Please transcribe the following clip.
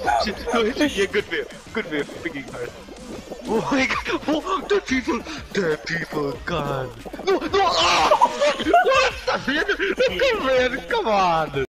Yeah, good move. Good move. Freaking hard. Oh my god! Oh, dead people! Dead people, God! No! No! Oh! What? Man, come on!